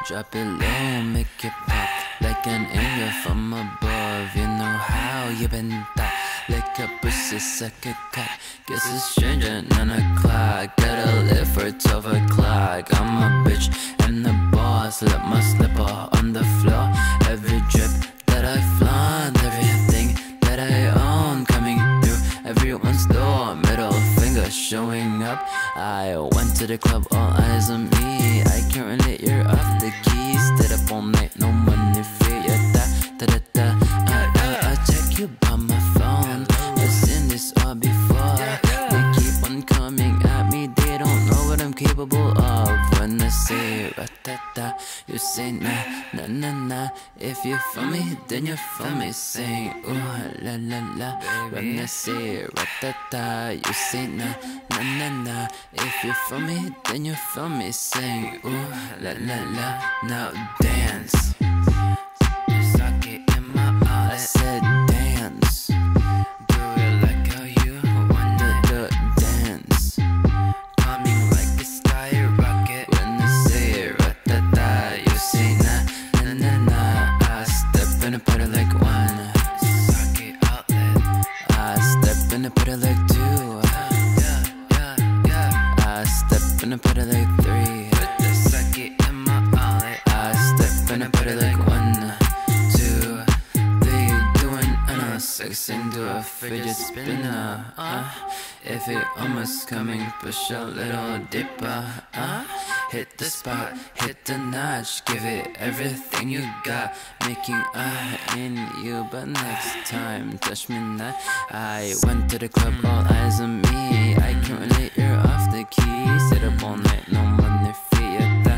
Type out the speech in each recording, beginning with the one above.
Drop it low, make it pop like an angel from above. You know how you been that. Lick a pussy, suck a cock. Guess it's strange at 9 o'clock. Gotta live for 12 o'clock. I'm a bitch and the boss. Let my slipper on the floor. Every drip that I flaunt, everything that I own coming through everyone's door. Middle finger showing up. I went to the club, all eyes on me. I can't relate, you're off the keys. Stayed up all night, no money free. Yeah, I check you by my phone. I've seen this all before. They keep on coming at me. They don't know what I'm capable of. When I say ra-ta-ta, you say nah, nah, nah, nah. If you feel me, then you feel me. Saying ooh la la la. When I say ra-ta-ta, you say nah, nah, nah, nah. If you feel me, then you feel me. Saying ooh la la la. Now dance. I said dance. Do it like how you want it. Dance. Coming like a skyrocket. When I say ra-ta-ta, you say nah, nah, nah, nah. I step in the party like one. Sake outlet. I step in the party like two. I step in the party like three. With the sake in my outlet. I step in the party like 1, 2, 3. Doing sex into a fidget spinner. If it almost coming, push a little deeper. Hit the spot, hit the notch, give it everything you got. Making in you, but next time touch me not. I went to the club, all eyes on me. I can't relate, you're off the key. Stayed up all night, no money free.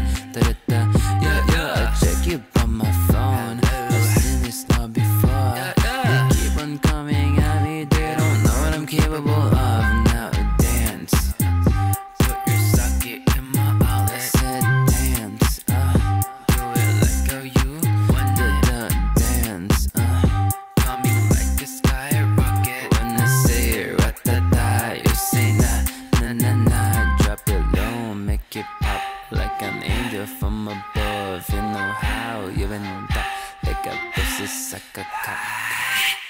I check you by my phone. I've seen this all before. They keep on coming at me. They don't know what I'm capable of. Now dance. Put your socket in my outlet. I said dance. Do it like how you want it. Dance. Coming like a skyrocket. When I say ra-ta-ta, you say nah, nah, nah, nah. Drop it low, make it pop like an angel from above. You know how you been that. Like a pussy, suck a cock.